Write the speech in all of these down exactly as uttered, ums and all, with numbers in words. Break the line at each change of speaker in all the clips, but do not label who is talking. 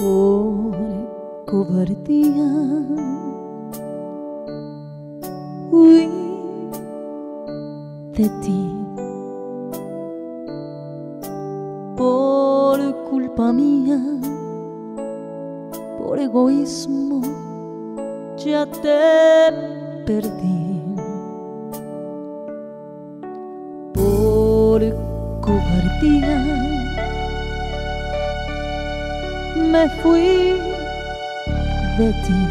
por cobardía huí de ti. Por culpa mía, por egoísmo, ya te perdí. Por cobardía me fui de ti.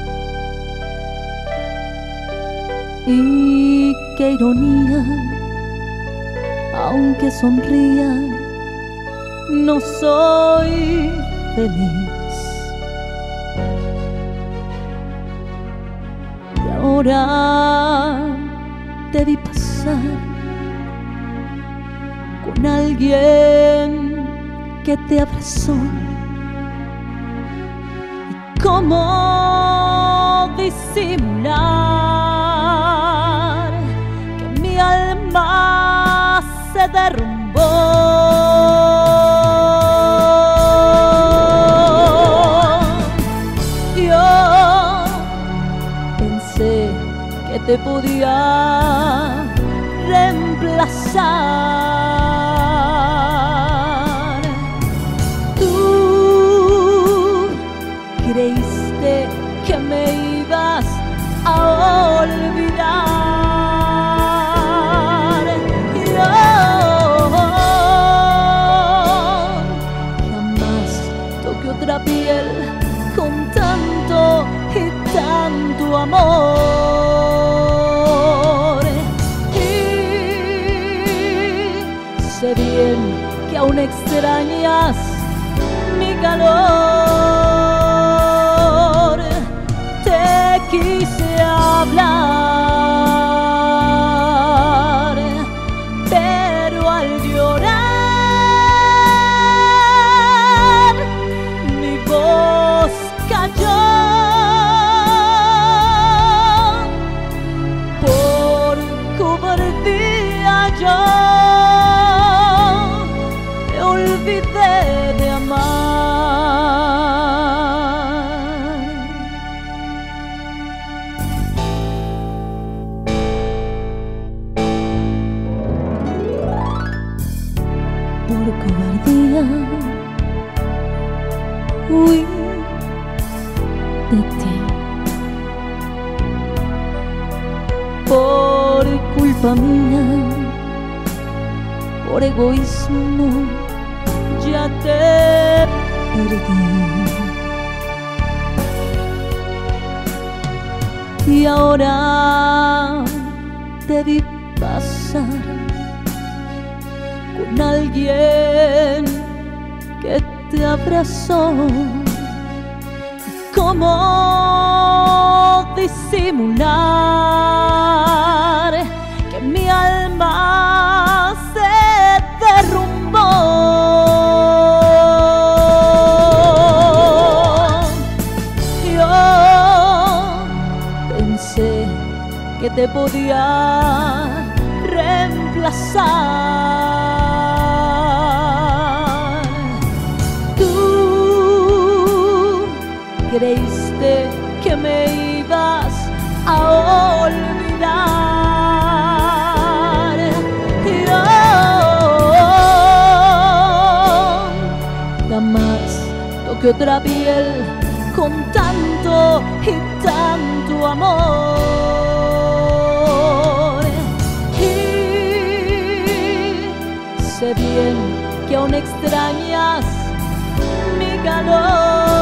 Y qué ironía, aunque sonría, no soy feliz. Y ahora te vi pasar con alguien que te abrazó. ¿Y cómo disimular que mi alma se derrumbó? Yo pensé que te podía reemplazar. Tú creíste que me ibas a olvidar. Yo jamás toqué otra piel con tanto y tanto amor. Sé bien que aún extrañas mi calor. Te quise hablar, pero al llorar mi voz cayó. Por cobardía yo olvidé de amar. Por cobardía huí de ti. Por culpa mía, por egoísmo, ya te perdí. Y ahora te vi pasar con alguien que te abrazó. ¿Cómo disimular que mi alma se derrumbó? Que te podía reemplazar. Tú creíste que me ibas a olvidar. Yo jamás toqué otra piel con tanto y tanto amor. Sé bien que aún extrañas mi calor.